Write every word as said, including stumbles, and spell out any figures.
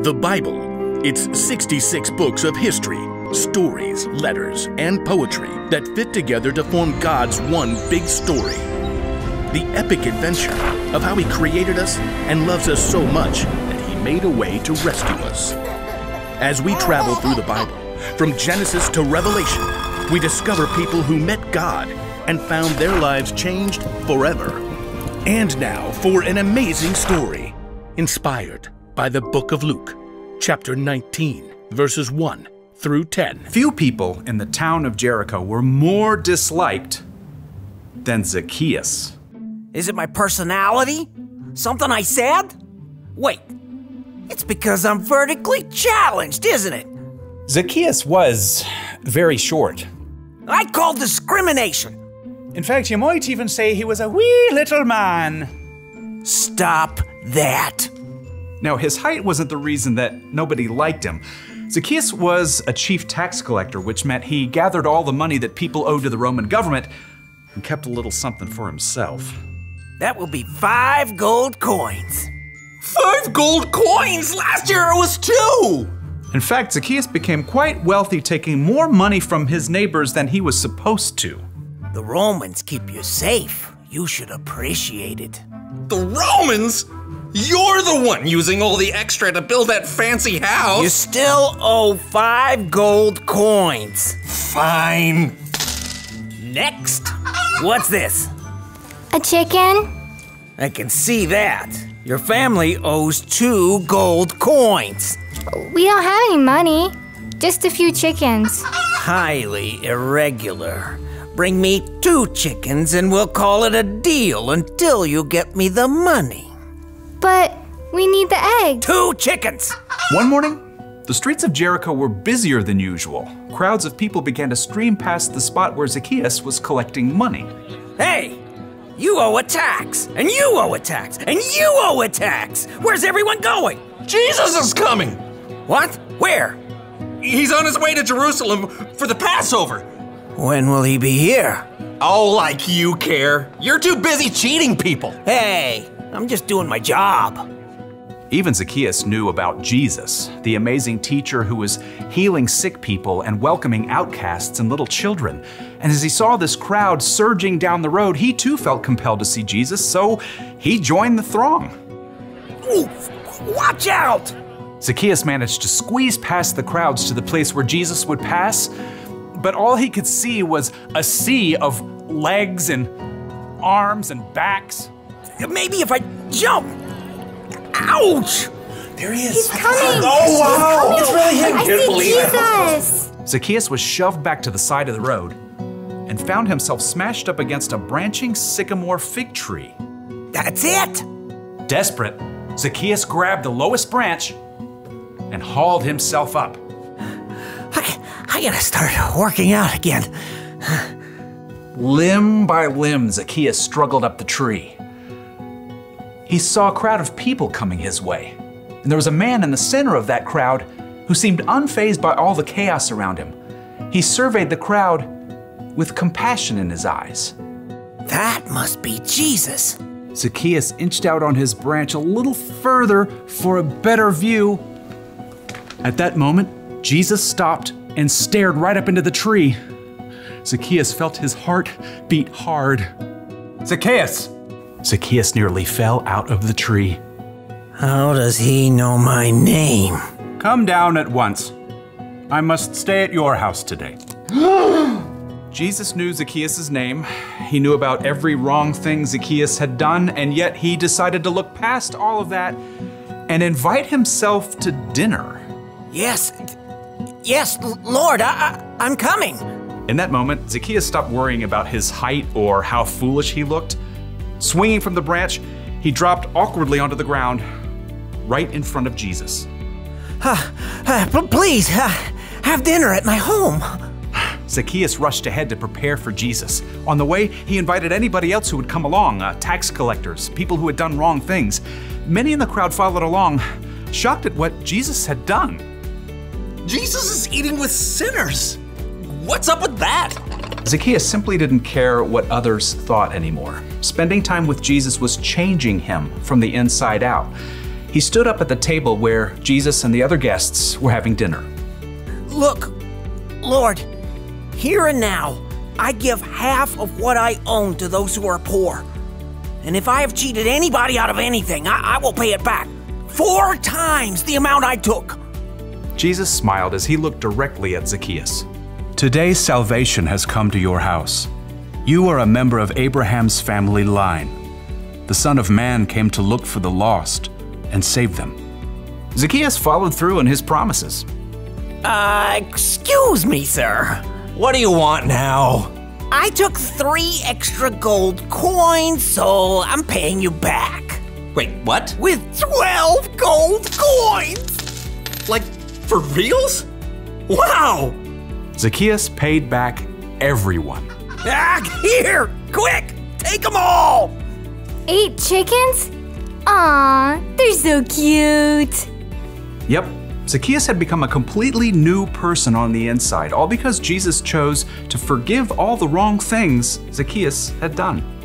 The Bible. It's sixty-six books of history, stories, letters, and poetry that fit together to form God's one big story. The epic adventure of how He created us and loves us so much that He made a way to rescue us. As we travel through the Bible, from Genesis to Revelation, we discover people who met God and found their lives changed forever. And now for an amazing story, inspired by the book of Luke, chapter nineteen, verses one through ten. Few people in the town of Jericho were more disliked than Zacchaeus. Is it my personality? Something I said? Wait, it's because I'm vertically challenged, isn't it? Zacchaeus was very short. I'd call discrimination. In fact, you might even say he was a wee little man. Stop that. Now, his height wasn't the reason that nobody liked him. Zacchaeus was a chief tax collector, which meant he gathered all the money that people owed to the Roman government and kept a little something for himself. That will be five gold coins. Five gold coins? Last year it was two! In fact, Zacchaeus became quite wealthy, taking more money from his neighbors than he was supposed to. The Romans keep you safe. You should appreciate it. The Romans? You're the one using all the extra to build that fancy house. You still owe five gold coins. Fine. Next. What's this? A chicken? I can see that. Your family owes two gold coins. We don't have any money. Just a few chickens. Highly irregular. Bring me two chickens and we'll call it a deal until you get me the money. But we need the egg. Two chickens! One morning, the streets of Jericho were busier than usual. Crowds of people began to stream past the spot where Zacchaeus was collecting money. Hey, you owe a tax, and you owe a tax, and you owe a tax. Where's everyone going? Jesus is coming! What? Where? He's on his way to Jerusalem for the Passover. When will he be here? Oh, like you care. You're too busy cheating people. Hey, I'm just doing my job. Even Zacchaeus knew about Jesus, the amazing teacher who was healing sick people and welcoming outcasts and little children. And as he saw this crowd surging down the road, he too felt compelled to see Jesus, so he joined the throng. Ooh, watch out! Zacchaeus managed to squeeze past the crowds to the place where Jesus would pass, but all he could see was a sea of legs and arms and backs. Maybe if I jump. Ouch! There he is. He's coming. Oh, wow. He's It's really him. I Can't see believe Jesus. it. Zacchaeus was shoved back to the side of the road and found himself smashed up against a branching sycamore fig tree. That's it! Desperate, Zacchaeus grabbed the lowest branch and hauled himself up. I, I gotta start working out again. Limb by limb, Zacchaeus struggled up the tree. He saw a crowd of people coming his way, and there was a man in the center of that crowd who seemed unfazed by all the chaos around him. He surveyed the crowd with compassion in his eyes. That must be Jesus. Zacchaeus inched out on his branch a little further for a better view. At that moment, Jesus stopped and stared right up into the tree. Zacchaeus felt his heart beat hard. Zacchaeus! Zacchaeus nearly fell out of the tree. How does he know my name? Come down at once. I must stay at your house today. Jesus knew Zacchaeus' name. He knew about every wrong thing Zacchaeus had done, and yet he decided to look past all of that and invite himself to dinner. Yes, yes, Lord, I, I, I'm coming. In that moment, Zacchaeus stopped worrying about his height or how foolish he looked. Swinging from the branch, he dropped awkwardly onto the ground, right in front of Jesus. Uh, uh, please, uh, have dinner at my home. Zacchaeus rushed ahead to prepare for Jesus. On the way, he invited anybody else who would come along, uh, tax collectors, people who had done wrong things. Many in the crowd followed along, shocked at what Jesus had done. Jesus is eating with sinners. What's up with that? Zacchaeus simply didn't care what others thought anymore. Spending time with Jesus was changing him from the inside out. he stood up at the table where Jesus and the other guests were having dinner. Look, Lord, here and now, I give half of what I own to those who are poor. And if I have cheated anybody out of anything, I, I will pay it back. Four times the amount I took. Jesus smiled as he looked directly at Zacchaeus. Today salvation has come to your house. You are a member of Abraham's family line. The Son of Man came to look for the lost and save them. Zacchaeus followed through on his promises. Uh, excuse me, sir. What do you want now? I took three extra gold coins, so I'm paying you back. Wait, what? With twelve gold coins! Like, for reals? Wow! Zacchaeus paid back everyone. Ah, here! Quick! Take them all! Eight chickens? Aw, they're so cute. Yep, Zacchaeus had become a completely new person on the inside, all because Jesus chose to forgive all the wrong things Zacchaeus had done.